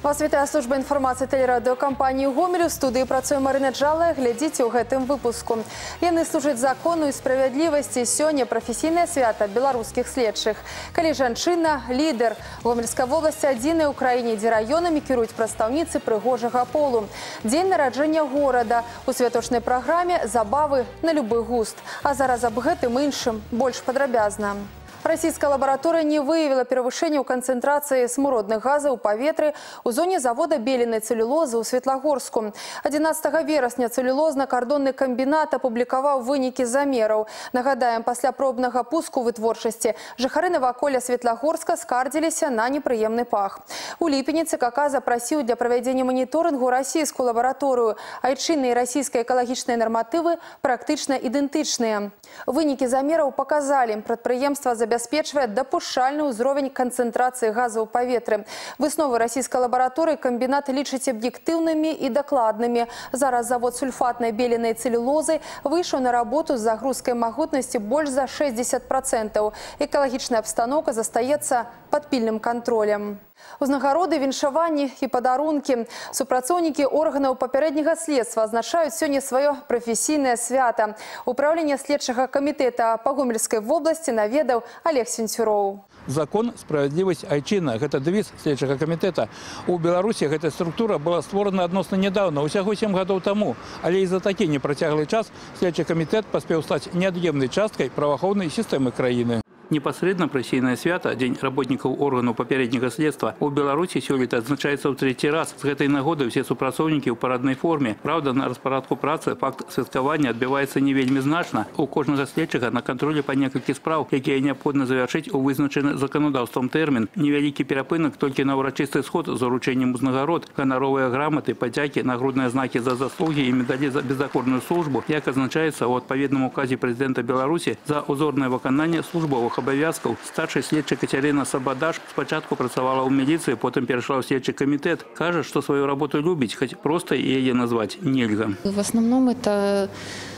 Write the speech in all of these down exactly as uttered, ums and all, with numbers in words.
Вас вітае служба інфармацыі тэлерадыёкампаніі «Гомель». У студыі працуе Марына Джалая. Глядзіце ў гэтым выпуску. Яны служаць закону і справядлівасці. Сёння прафесійнае свята беларускіх следчых. Калі жанчына – лідар. Гомельская вобласць адзіная ў краіне, дзе раёнамі кіруюць прадстаўніцы прыгожага полу. Дзень нараджэння горада. У святочнай праграме забавы на любы густ. А зараз аб гэтым іншым больш падрабязна. Российская лаборатория не выявила перевышения у концентрации смуродных газов у паветры у зоне завода беленой целлюлозы у Светлогорску. одиннадцатого верасня целлюлозно-кардонный комбинат опубликовал выники замеров. Нагадаем, после пробного пуску вытворчасти жыхары наваколля Светлогорска скардзіліся на неприемный пах. У ліпені ЦКК запросил для проведения мониторингу российскую лабораторию. Айчинные российские экологичные нормативы практично идентичные. Выники замеров показали, предприемство забеспечивает обеспечивает допушальный узровень концентрации газа у паветры. Высновы российской лаборатории комбинат лічыць объективными и докладными. Зараз завод сульфатной беленой целлюлозы вышел на работу с загрузкой могутности больше за шестьдесят процентов. Экологичная обстановка застаецца под пильным контролем. Узнагароды, віншаванні і падарункі. Супрацоўнікі органаў папярэдняга следства азначаюць сёння сваё прафесійнае свята. Управление следчага камітэта па Гомельскай вобласці наведаў Олег Сенцюроў. Закон, справедливость, айчына – это девиз следчага комитета. У Беларуси эта структура была створена адносна недавно, усяго сем гадоў таму. Але і за такі непрацяглы час следчы камітэт паспеў стаць неад'емнай часткай праваахоўнай сістэмы краіны. Непосредственно профессийное свято, День работников органов попереднего следства, у Беларуси сёлета отзначается в третий раз. С этой нагоды все супрацоўнікі в парадной форме. Правда, на распарадку працы факт святкавання отбивается не вельмі значно. У кожнага следчага на контроле по некалькі справ, якія необходимо завершить у вызначены законодаўством термин. Невялікі перапынак только на урачысты сход з уручэннем узнагарод, ганаровыя грамоты, подяки, нагрудные знаки за заслуги и медали за бездакорную службу, як означается у адпаведным указе президента Беларуси за узорное выкананне службовых обов'язків. Старший слідчий Катерина Сабадаш спочатку працювала у міліції, потім перейшла в слідчий комітет. Каже, що свою роботу любить, хоч просто її назвати нельга. В основном это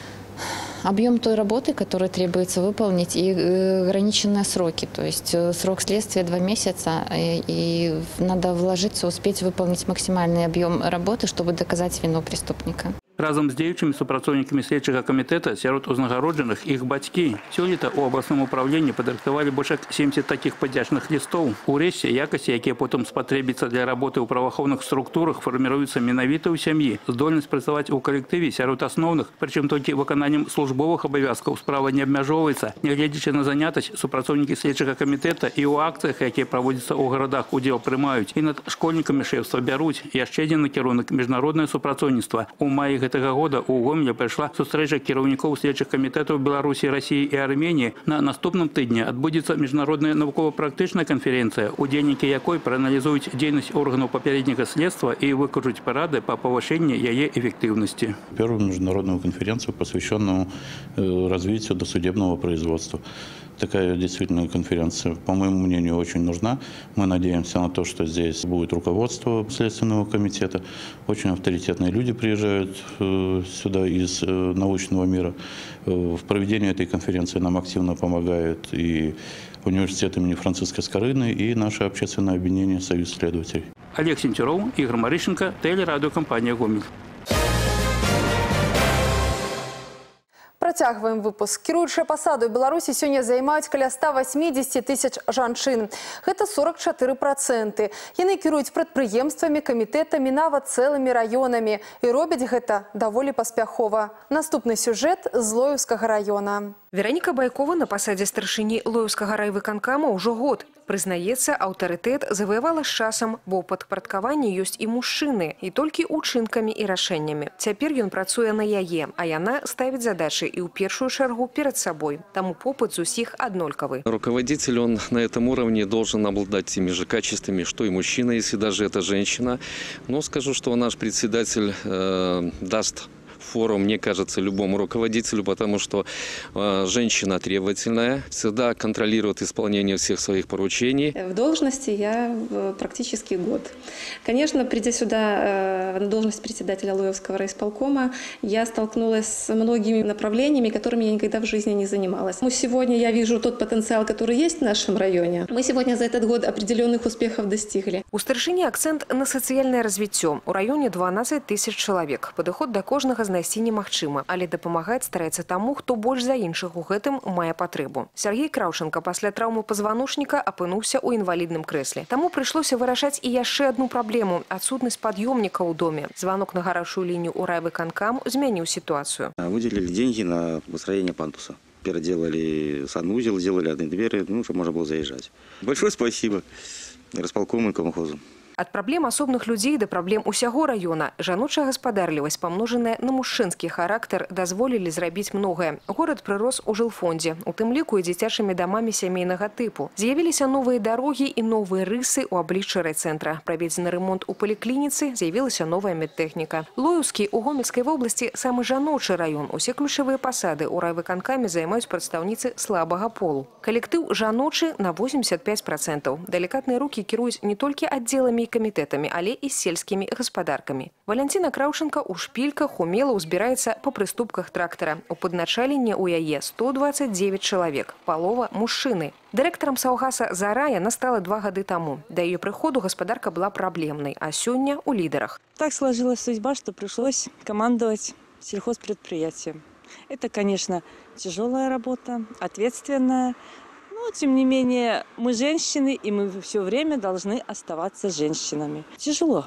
объем той работы, которую требуется выполнить, и ограниченные сроки. То есть срок следствия два месяца, и надо вложиться, успеть выполнить максимальный объем работы, чтобы доказать вину преступника. Разом з дзеючымі супрацоўнікамі следчага камітэта сярод узнагароджаных іх бацькі. Сёлета ў абласным управленні падрыхтавалі больш як семьдесят такіх падзячных лістоў. Урэшце якасці, якія потым спатрэбіцца для работы ў праваахоўных структурах, фарміруюцца менавіта ў сям'і. Здольнасць працаваць у калектыве сярод асноўных, прычым толькі выкананнем службовых абавязкаў справа не абмяжоўваецца. Нягледзячы на занятасць, супрацоўнікі следчага камітэта і ў акцыях, якія праводзяцца ў гарадах, удзел прымаюць. І над школьнікамі шэфства бяруць. Яшчэ адзін накірунак міжнароднае супрацоўніцтва. У маі гэтага года у Гомелі прайшла сустрэча кіраўнікоў следчых камітэтаў Беларусі, Расіі і Арменіі. На наступным тыдні адбудзецца міжнародная навукова-практычная канференцыя, удзельнікі якой прааналізуюць дзейнасць органаў папярэдняга следства и выкажуць парады по повышению яе эффективности. Первую международную конференцию, посвященную развитию досудебного производства. Такая действительно конференция, по моему мнению, очень нужна. Мы надеемся на то, что здесь будет руководство Следственного комитета. Очень авторитетные люди приезжают сюда из научного мира. В проведении этой конференции нам активно помогает и университет имени Франциска Скорыны, и наше общественное объединение «Союз следователей». Олег Сенцюроў, Игорь Марышенко, телерадиокомпания «Гомель». Працягваем выпуск. Кіруючыя пасады ў Беларусі сёння займаюць каля ста восьмидесяти тысяч жанчын. Гэта сорок четыре процента. Яны кіруюць прадпрыемствамі, камітэтамі, нават цэлымі раёнамі. І робяць гэта даволі паспяхова. Наступны сюжэт з Лоўскага раёна. Вероніка Байкова на пасадзе старшыні Лоўскага райвыканкама ўжо год. Прызнаецца, аўтарытэт заваявала з часам, бо ў падпарадкаванні ёсць і мужчыны, і толькі учынкамі і рашэннямі. Цяпер ён працуе на яе, а яна ставіць задачы і ў першую чаргу перад сабой. Таму попыт з усіх аднолькавы. Руководитель, он на этом уровне должен обладать теми же качествами, что и мужчина, если даже это женщина. Но скажу, что наш председатель э, даст фору, мне кажется, любому руководителю, потому что э, женщина требовательная, всегда контролирует исполнение всех своих поручений. В должности я практически год. Конечно, придя сюда на должность председателя Лоевского райисполкома, я столкнулась с многими направлениями, которыми я никогда в жизни не занималась. Сегодня я вижу тот потенциал, который есть в нашем районе. Мы сегодня за этот год определенных успехов достигли. У старшыні акцент на сацыяльнае развіццё. У раёне дванаццаць тысяч чалавек. Падыход да кожнага знайсці немагчыма, але дапамагаць стараецца таму, хто больш за іншых у гэтым мае патрэбу. Сергей Краўченко пасля траўмы пазваночніка апынуўся ў інвалідным крэсле. Таму прыйшлося вырашаць і яшчэ адну праблему – адсутнасць пад'ёмніка ў доме. Звонок на гарячую лінію ў райвыканкам змяніў ситуацию. Выделили деньги на построение пандуса. Переделали санузел, сделали одни двери, ну, чтобы можно было заезжать. Большое спасибо располкому и комхозу. Ад праблем асобных людзей да праблем усяго раёна жаночая гаспадарлівасць, памножаная на мужчынскі характар, дазволілі зрабіць многае. Горад прырос у жылфондзе, у тым ліку і дзіцячымі дамамі сямейнага тыпу. З'явіліся новыя дарогі і новыя рысы ў абліччы райцэнтра. Праведзены ремонт у паліклініцы, з'явілася новая медтэхніка. Лоўскі у Гомельскай вобласці самы жаночы раён. Усе ключавыя пасады ў райвыканкаме займаюць прадстаўніцы слабага полу. Калектыў жаночы на восемьдесят пять процентов. Далікатныя рукі кіруюць не толькі аддзеламі комитетами, але и сельскими господарками. Валентина Краўченко у шпильках умело узбирается по приступках трактора. У подначаленне у яе сто двадцать девять человек, полова мужчины. Директором Саўгаса Зарая настала два года тому. До ее приходу господарка была проблемной, а сёння у лидерах. Так сложилась судьба, что пришлось командовать сельхозпредприятием. Это, конечно, тяжелая работа, ответственная. Но, тем не менее, мы женщины, и мы все время должны оставаться женщинами. Тяжело,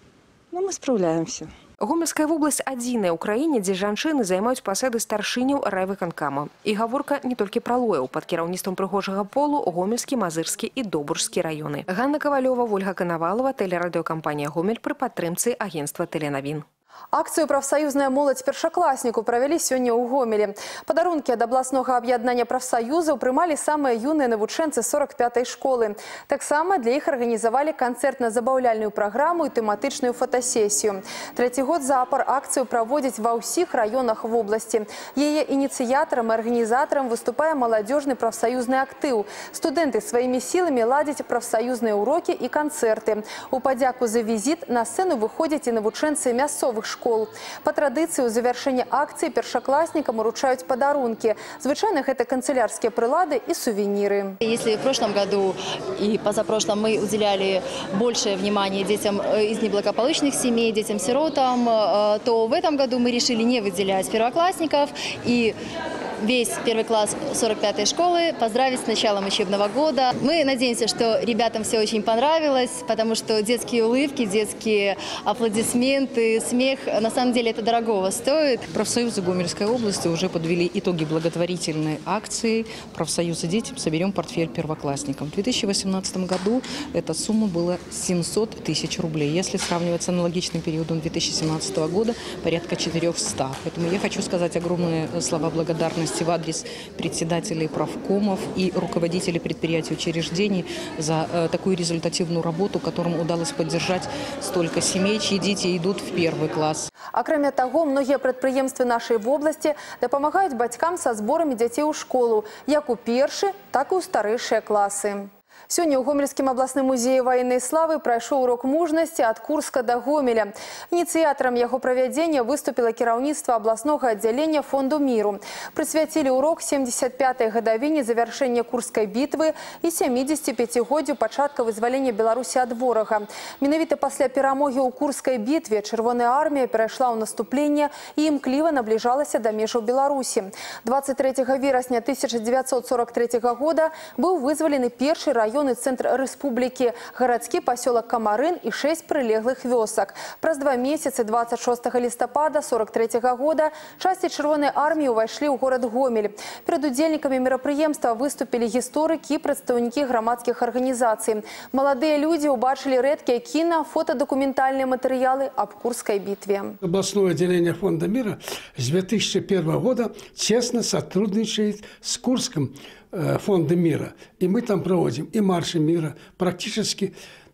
но мы справляемся. Гомельская вобласць адзіная ў краіне, дзе жанчыны займаюць пасады старшыняў райвыканкама. І гаворка не толькі пра Лоеў. Пад кіраўніцтвам прыгожага полу Гомельскі, Мазырскі і Добуржскі раёны. Ганна Ковалёва, Ольга Коновалова, тэлерадыёкампанія «Гомель» пры падтрымцы агентства «Тэленавін». Акцыю «Прафсаюзная моладзь першакласніку» правялі сёння ў Гомелі. Падарункі ад абласнога аб'яднання прафсаюзаў прымалі самыя юныя навучэнцы сорок пятай школы. Таксама для іх арганізавалі канцэртна-забаўляльную праграму і тэматычную фотасесію. Трэці год запар акцыю праводзяць ва ўсіх раёнах вобласці. Яе ініцыятарам і арганізатарам выступае маладзёжны прафсаюзны актыў. Студэнты сваімі сіламі ладзяць прафсаюзныя урокі і канцэрты. У падзяку за візіт на сцэну выходзяць і навучэнцы мясцовых школ. По традиции у завершения акции першоклассникам уручают подарунки. Звычайно, это канцелярские прилады и сувениры. Если в прошлом году и позапрошлом мы уделяли большее внимание детям из неблагополучных семей, детям-сиротам, то в этом году мы решили не выделять первоклассников и весь первый класс сорок пятой школы поздравить с началом учебного года. Мы надеемся, что ребятам все очень понравилось, потому что детские улыбки, детские аплодисменты, смех, на самом деле это дорогого стоит. Профсоюзы Гомельской области уже подвели итоги благотворительной акции «Профсоюзы детям. Соберем портфель первоклассникам». В две тысячи восемнадцатом году эта сумма была семьсот тысяч рублей. Если сравнивать с аналогичным периодом две тысячи семнадцатого года, порядка четырёхсот. Поэтому я хочу сказать огромные слова благодарности в адрес председателей правкомов и руководителей предприятий и учреждений за э, такую результативную работу, которым удалось поддержать столько семей, чьи дети идут в первый класс. Акрамя таго, многія прадпрыемствы нашай вобласці дапамагаюць бацькам са зборамі дзяцей у школу, як у першы, так і ў старэйшыя класы. Сёння ў Гомельскім абласным музеі ваеннай славы прайшоў урок мужнасці ад Курска да Гомеля. Ініцыятарам яго правядзення выступіла кіраўніцтва абласнога аддзялення Фонду міру. Прысвяцілі урок семьдесят пятай гадавіне завяршэння Курскай бітвы і сямідзесяціпяцігоддзю пачатка вызвалення Беларусі ад ворага. Менавіта пасля перамогі ў Курскай бітве Чырвоная армія перайшла ў наступленне і імкліва набліжалася да межаў Беларусі. двадцать третьего верасня тысяча девятьсот сорок третьего года быў вызвалены першы раён и центр республики, городский поселок Камарын и шесть прилеглых вёсок. Праз два месяца двадцать шестого листопада сорок третьего года части Чырвонай армии увайшлі ў город Гомель. Перед удзельнікамі мерапрыемства выступили историки и представники громадских организаций. Молодые люди убачили редкие кино, фотодокументальные материалы об Курской битве. Областное отделение Фонда мира с две тысячи первого года честно сотрудничает с Курским Фонда мира. И мы там проводим и марши мира. Практически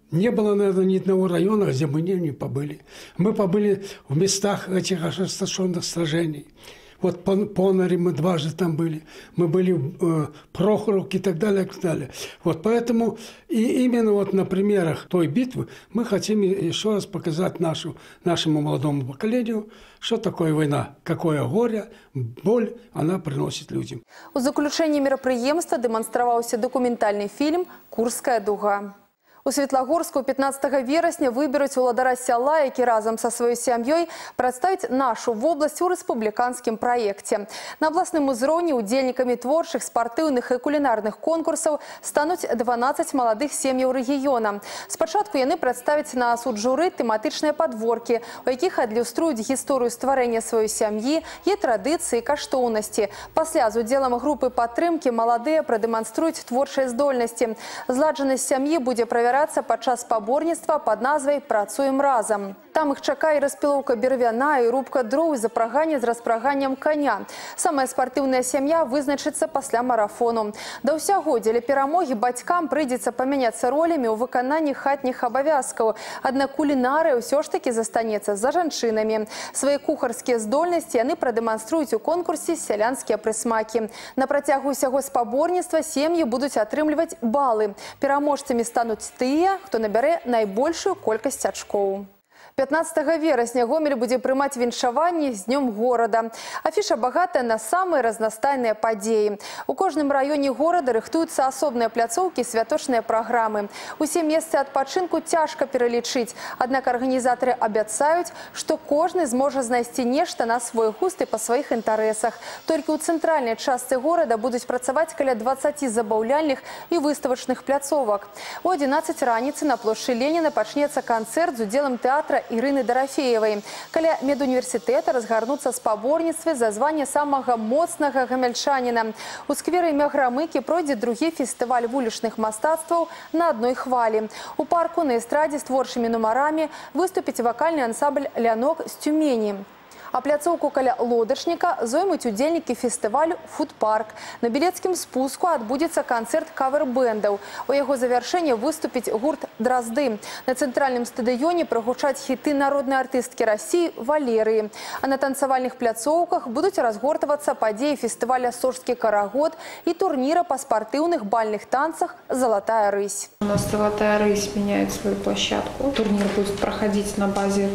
Не было, наверное, ни одного района, где мы не, не побыли. Мы побыли в местах этих ожесточенных сражений. Вот по Понаре мы дважды там были. Мы были в э, Прохоровке и так далее, и так далее. Вот поэтому и именно вот на примерах той битвы мы хотим еще раз показать нашу, нашему молодому поколению, что такое война, какое горе, боль она приносит людям. У заключении мерапрыемства демонстраваўся документальный фильм «Курская дуга». У Светлагорску пятнадцатага верасня выберуць уладара сяла, які разам са сваёй сям'ёй прадставіць нашу вобласць у рэспубліканскім праекце. На абласным узроўні удзельнікамі творчых, спартыўных і кулінарных конкурсаў стануць дванаццаць маладых сем'яў рэгіёна. Спачатку яны прадставяць на суд журы тэматычныя падворкі, у якіх адлюструюць гісторыю стварэння сваёй сям'і і традыцыі, каштоўнасці. Пасля з удзелам групы падтрымкі маладыя прадэманструюць творчыя здольнасці. Зладжанасць сям'і будзе праверыцца падчас спаборніцтва пад назвай «Працуем разам». Там іх чакае распілоўка бервяна і рубка дроў і запраганне з распраганнем коня. Самая спартыўная сям'я вызначыцца пасля марафону. Да ўсяго дзеля перамогі бацькам прыйдзецца памяняцца ролямі ў выкананні хатніх абавязкаў. Аднак кулінарыя ўсё ж такі застанецца за жанчынамі. Свае кухарскія здольнасці яны прадэманструюць у конкурсе «Сялянскія прысмакі». На працягу ўсяго спаборніцтва сем'і будуць атрымліваць балы. Пераможцамі стануць тыя, хто набярэ найбольшую колькасць ачкоў. пятнадцатага верасня Гомель будзе прымаць віншаванні з днём горада. Афіша багатая на самыя разнастайныя падзеі. У кожным раёне горада рыхтуюцца асобныя пляцоўкі, святочныя праграмы. Усе месцы адпачынку цяжка пералічыць, аднак арганізатары абяцаюць, што кожны зможа знайсці нешта на свой густ і па сваіх інтарэсах. Толькі ў цэнтральнай частцы горада будуць працаваць каля дваццаці забаўляльных і выставачных пляцовак. У адзінаццаць раніцы на плошчы Леніна пачнецца канцэрт з удзелам тэатра Ірыны Дарафеевай. Каля медуніверсітэта разгарнуцца спаборніцтвы за званне самага моцнага гамяльчаніна. У скверы імя Грамыкі пройдзе другі фестываль вулічных мастацтваў на адной хвалі. У парку на эстрадзе з творчымі нумарамі выступіць вакальны ансамбль «Лянок» з Тюмені. А пляцоўку каля лодачніка зоймуць удзельнікі фестывалю «Фуд-парк». На білецкім спуску адбудзецца канцэрт кавер-бэндаў. У яго завяршэнні выступіць гурт «Дразды». На цэнтральным стадыёне прагучаць хіты народнай артысткі Расіі Валерыі. А на танцавальных пляцоўках будуць разгортвацца падзеі фестываля «Сожскі карагод» і турніра па спартыўных бальных танцах «Золотая рысь». У нас «Золотая рысь» меняет свою площадку. Турнир будет проходить на базе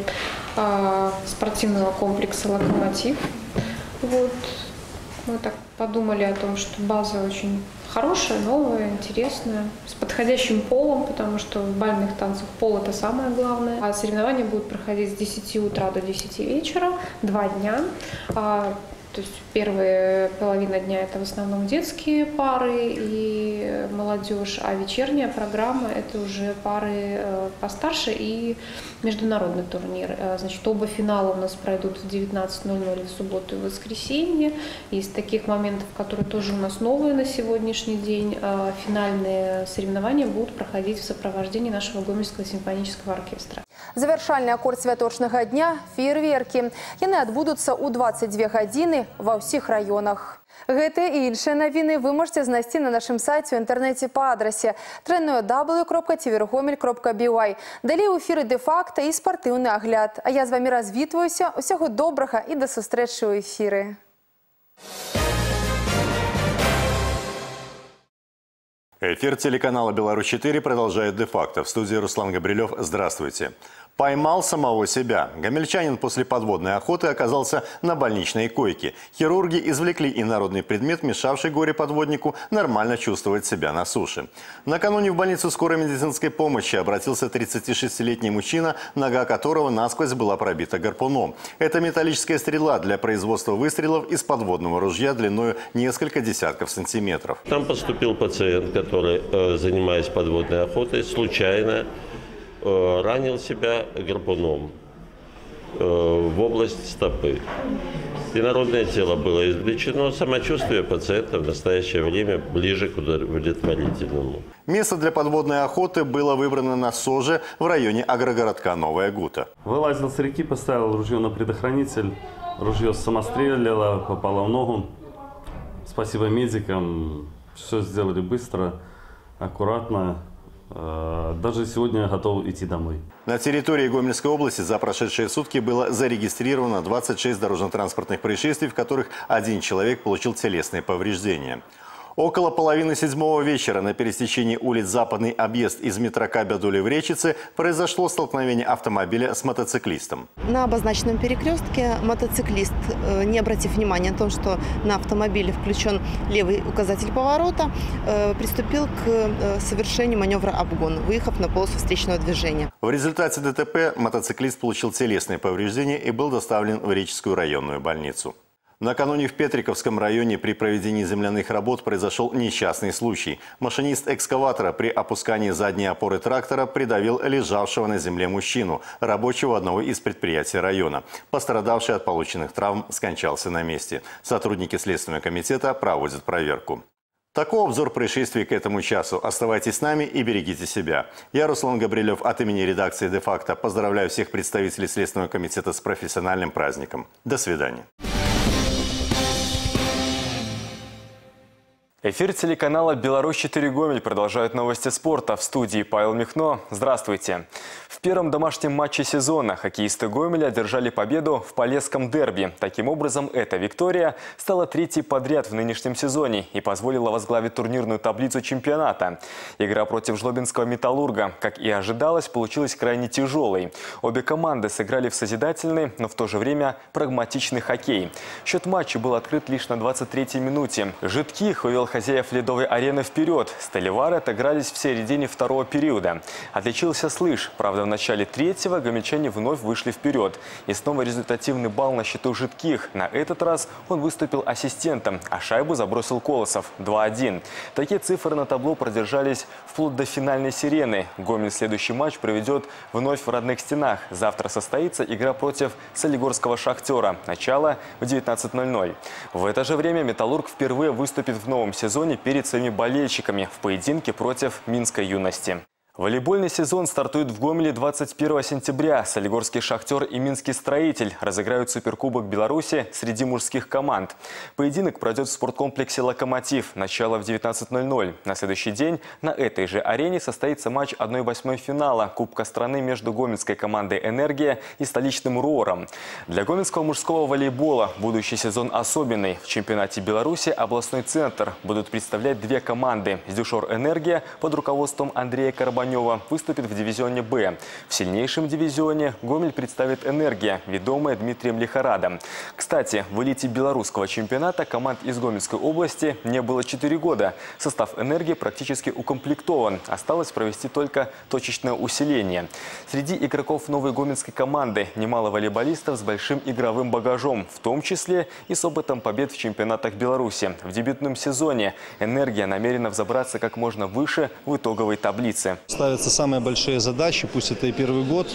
э, спортивного комплекса «Локомотив». Вот. Мы так подумали о том, что база очень хорошая, новая, интересная, с подходящим полом, потому что в бальных танцах пол – это самое главное. А соревнования будут проходить с десяти утра до десяти вечера, два дня. То есть первая половина дня – это в основном детские пары и молодежь, а вечерняя программа – это уже пары постарше и международный турнир. Значит, оба финала у нас пройдут в девятнадцать ноль ноль в субботу и воскресенье. Из таких моментов, которые тоже у нас новые на сегодняшний день, финальные соревнования будут проходить в сопровождении нашего Гомельского симфонического оркестра. Завяршальны акорд святочнага дня – феерверкі. Яны адбудуцца ў дваццаць дзве гадзіны ва ўсіх раёнах. Гэтыя і іншыя навіны вы можете знайсці на нашым сайце ў інтэрнэце па адрасе дабл ю дабл ю крапка цівергомель крапка бі вай. Далей у эфіры «Дэ-факта» і спартыўны агляд. А я з вамі развітваюся. Усяго добрага і да сустрэчы ў эфіры. Эфир телеканала «Беларусь четыре» продолжает «Де-факто». В студии Руслан Габрилев. Здравствуйте. Поймал самого себя. Гомельчанин после подводной охоты оказался на больничной койке. Хирурги извлекли инородный предмет, мешавший горе-подводнику нормально чувствовать себя на суше. Накануне в больницу скорой медицинской помощи обратился тридцатишестилетний мужчина, нога которого насквозь была пробита гарпуном. Это металлическая стрела для производства выстрелов из подводного ружья длиной несколько десятков сантиметров. Там поступил пациент, который, занимаясь подводной охотой, случайно ранил себя гарпуном в область стопы. Инородное тело было извлечено, самочувствие пациента в настоящее время ближе к удовлетворительному. Место для подводной охоты было выбрано на Соже в районе агрогородка Новая Гута. Вылазил с реки, поставил ружье на предохранитель, ружье самостреляло, попало в ногу. Спасибо медикам, все сделали быстро, аккуратно. Даже сегодня я готов идти домой. На территории Гомельской области за прошедшие сутки было зарегистрировано двадцать шесть дорожно-транспортных происшествий, в которых один человек получил телесные повреждения. Около половины седьмого вечера на пересечении улиц Западный объезд из метро Кабя-Дули в Речице произошло столкновение автомобиля с мотоциклистом. На обозначенном перекрестке мотоциклист, не обратив внимания на то, что на автомобиле включен левый указатель поворота, приступил к совершению маневра обгон, выехав на полосу встречного движения. В результате ДТП мотоциклист получил телесные повреждения и был доставлен в Реческую районную больницу. Накануне в Петриковском районе при проведении земляных работ произошел несчастный случай. Машинист экскаватора при опускании задней опоры трактора придавил лежавшего на земле мужчину, рабочего одного из предприятий района. Пострадавший от полученных травм скончался на месте. Сотрудники Следственного комитета проводят проверку. Такой обзор происшествий к этому часу. Оставайтесь с нами и берегите себя. Я, Руслан Габрилев, от имени редакции «Де-факто» поздравляю всех представителей Следственного комитета с профессиональным праздником. До свидания. Эфир телеканала «Беларусь четыре Гомель» продолжают новости спорта. В студии Павел Михно. Здравствуйте. В первом домашнем матче сезона хоккеисты Гомеля одержали победу в Полесском дерби. Таким образом, эта виктория стала третьей подряд в нынешнем сезоне и позволила возглавить турнирную таблицу чемпионата. Игра против Жлобинского «Металлурга», как и ожидалось, получилась крайне тяжелой. Обе команды сыграли в созидательный, но в то же время прагматичный хоккей. Счет матча был открыт лишь на двадцать третьей минуте. Жидких вывел хозяев Ледовой арены вперед. Сталевары отыгрались в середине второго периода. Отличился Слыш. Правда, в начале третьего гомельчане вновь вышли вперед. И снова результативный балл на счету Жидких. На этот раз он выступил ассистентом, а шайбу забросил Колосов. два один. Такие цифры на табло продержались вплоть до финальной сирены. Гомель следующий матч проведет вновь в родных стенах. Завтра состоится игра против Солигорского «Шахтера». Начало в девятнадцать ноль ноль. В это же время «Металлург» впервые выступит в новом сезоне сезоне перед своими болельщиками в поединке против Минской юности. Волейбольный сезон стартует в Гомеле двадцать первого сентября. Солигорский «Шахтер» и Минский «Строитель» разыграют Суперкубок Беларуси среди мужских команд. Поединок пройдет в спорткомплексе «Локомотив». Начало в девятнадцать ноль ноль. На следующий день на этой же арене состоится матч одной восьмой финала Кубка страны между гомельской командой «Энергия» и столичным «Руором». Для гомельского мужского волейбола будущий сезон особенный. В чемпионате Беларуси областной центр будут представлять две команды. «Сдюшор Энергия» под руководством Андрея Карбанева выступит в дивизионе «Б». В сильнейшем дивизионе Гомель представит «Энергия», ведомая Дмитрием Лихорадом. Кстати, в элите белорусского чемпионата команд из Гомельской области не было четыре года. Состав «Энергии» практически укомплектован. Осталось провести только точечное усиление. Среди игроков новой гомельской команды немало волейболистов с большим игровым багажом, в том числе и с опытом побед в чемпионатах Беларуси. В дебютном сезоне «Энергия» намерена взобраться как можно выше в итоговой таблице. Ставятся самые большие задачи, пусть это и первый год,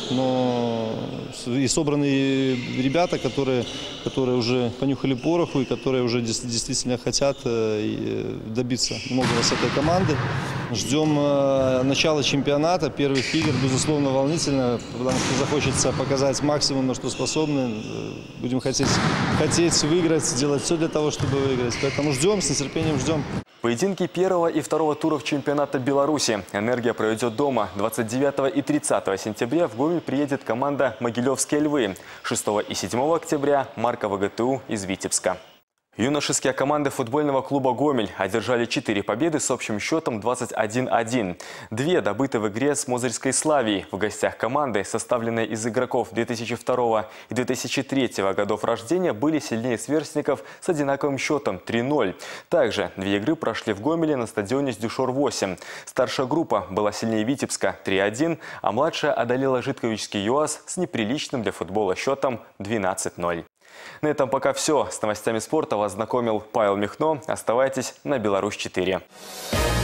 но и собранные ребята, которые, которые уже понюхали пороху и которые уже действительно хотят добиться многого с этой команды. Ждем начала чемпионата, первых игр, безусловно, волнительно, потому что захочется показать максимум, на что способны. Будем хотеть, хотеть выиграть, делать все для того, чтобы выиграть. Поэтому ждем, с нетерпением ждем. Поединки первого и второго туров чемпионата Беларуси. «Энергия» проведет дома. двадцать девятого и тридцатого сентября в Гомель приедет команда «Могилевские львы». шестого и седьмого октября «Марка ВГТУ» из Витебска. Юношеские команды футбольного клуба «Гомель» одержали четыре победы с общим счетом двадцать один один. Две добыты в игре с Мозырской «Славией». В гостях команды, составленной из игроков две тысячи второго и две тысячи третьего годов рождения, были сильнее сверстников с одинаковым счетом три ноль. Также две игры прошли в Гомеле на стадионе «Сдюшор восемь». Старшая группа была сильнее Витебска три один, а младшая одолела Житковичский ЮАЗ с неприличным для футбола счетом двенадцать ноль. На этом пока все. С новостями спорта вас знакомил Павел Михно. Оставайтесь на Беларусь четыре.